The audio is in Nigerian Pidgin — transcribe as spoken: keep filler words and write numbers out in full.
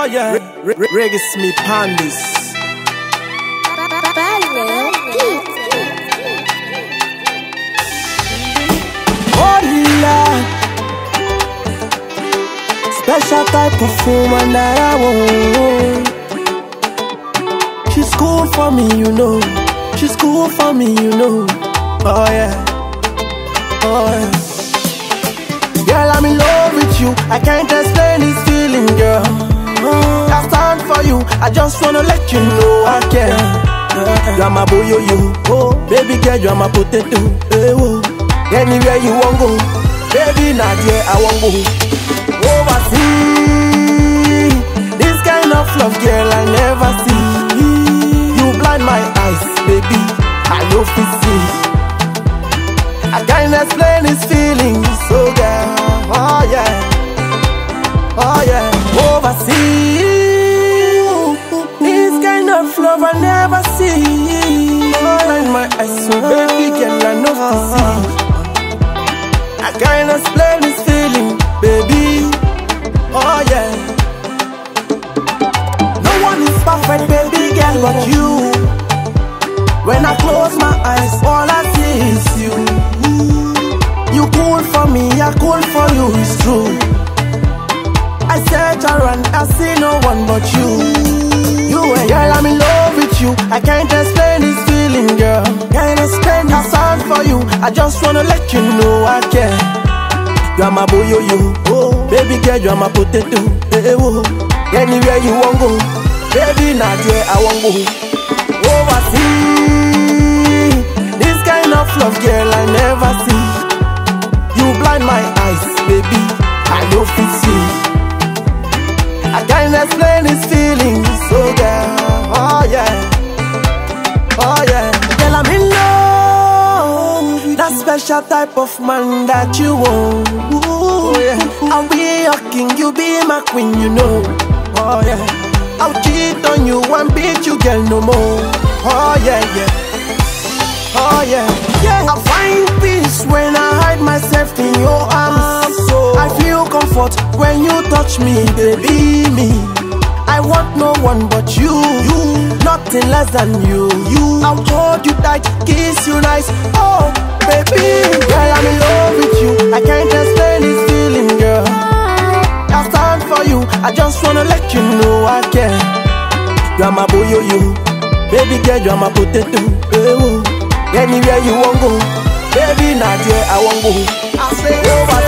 yeah, Rayge Smith on this. Oh Lord, special type of woman that I want. She's cool for me, you know. She's cool for me, you know. Oh yeah, oh yeah. Girl, I'm in love with you. I can't explain this feeling, girl. I stand for you. I just wanna let you know I care. You're my boy, yo, yo. Oh, baby girl, you're my potato. Hey, oh. Anywhere you want go, baby, not here I want go. Overseas, this kind of love, girl, I never see. You blind my eyes, baby, I know fit see. I can't explain this feeling, so girl, oh yeah, oh yeah. Overseas, this kind of love I never see. Blind my eyes, so baby, girl, I know fit see. I can't explain this feeling, baby. Oh yeah. No one is perfect, baby girl, but you. When I close my eyes, all I see is you. You cool for me, I cool for you, it's true. I search around, I see no one but you. You and girl, I'm in love with you. I can't explain this feeling, girl. Can't explain this sound for you. I just wanna let you know I care. You're my boy, yo, yo. Oh, baby girl, you're my potato. Hey, oh. Anywhere you want go, baby, not where I want go. Overseas, this kind of love, girl, I never see. You blind my eyes, baby, I know fit see. I can't explain this feeling, so girl, oh yeah, oh yeah. Girl, I'm in love with that special type of man that you want. Ooh, yeah. I'll be your king, you be my queen, you know. Oh yeah. I'll cheat on you and beat you, girl, no more. Oh yeah, yeah. Oh yeah, yeah. I find peace when I hide myself in your arms. So I feel comfort when you touch me, baby, me. I want no one but you, you. Nothing less than you, you. I'll hold you tight, kiss you nice. Oh, baby, girl, I'm in love with you. I can't explain this feeling, girl. I stand for you. I just wanna let you know I care. You're my boy, yo, yo. Baby girl, you're my potato. Hey, oh. Anywhere you want go, baby, not where I want go. I say over.